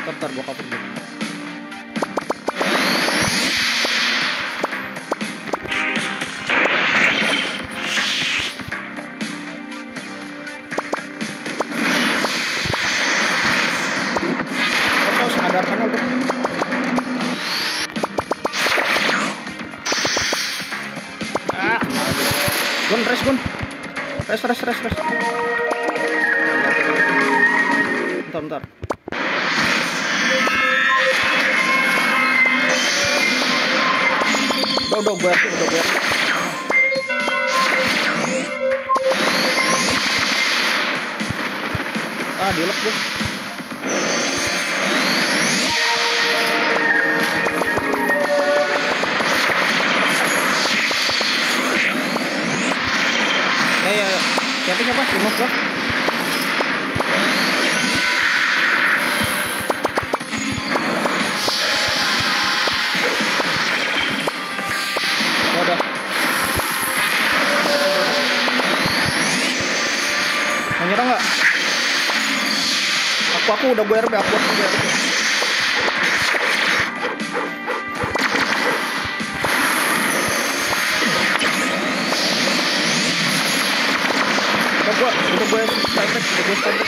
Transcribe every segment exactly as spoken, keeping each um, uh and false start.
Bentar, gua cover dulu. Terus ada kanal tuh. Ah, gun, res gun. Res, res, res, res. Bentar, bentar. Udah, udah, gue udah gue ah, dilek gue. Ya, ya, ya. Siapa siapa? Remove gue. Udah. Mau nyerang nggak? Aku aku udah gue R B, aku aku gue R B. Udah gue, udah gue step udah gue step.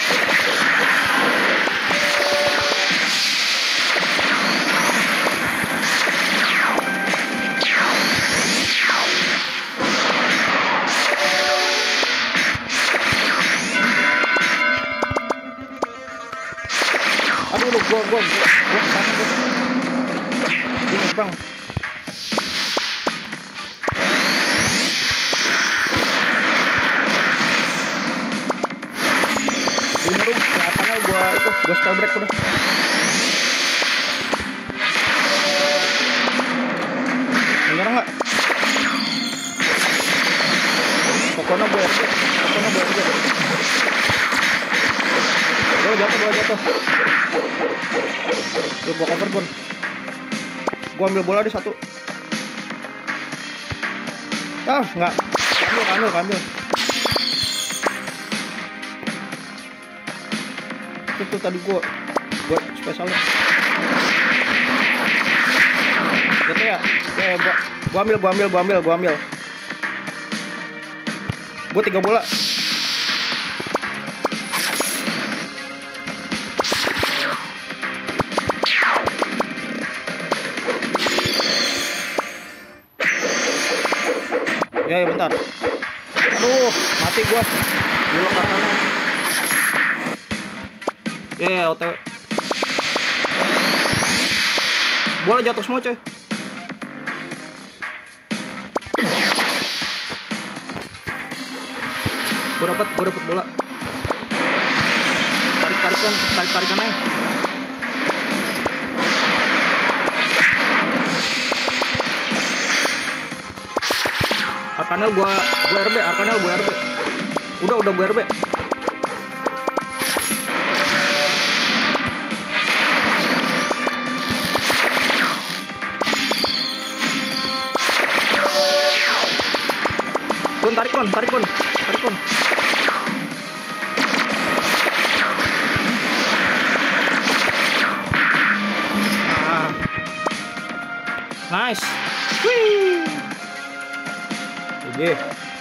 Aduh, lu gua gua gua kesana gua. Ini bang. Ini tuh kenapa gua itu gua stop break udah. Menyerang nggak? Pokoknya gua R B, pokoknya gua R B. Gua jatuh, gua jatuh. Tuh, gua cover pun. Gua ambil bola di satu. Ah, enggak. Ambil, ambil, ambil. Itu tuh tadi gua gua spesialnya. Gitu ya. Ya, gua gua ambil, gua ambil, gua ambil, gua ambil. Gua tiga bola. Ya, ya bentar. Aduh, mati gua. Dulu katanya. Ya, ya, O T W. Bola jatuh semua, coy. Gua dapat, gua dapat bola. Tarik-tarikan, tarik-tarikan aja. Arkanel gua gua R B, Arkanel gua R B. Udah udah gua R B. Kun tarik kun, tarik kun, tarik kun. Ah. Nice. Wih. Oke.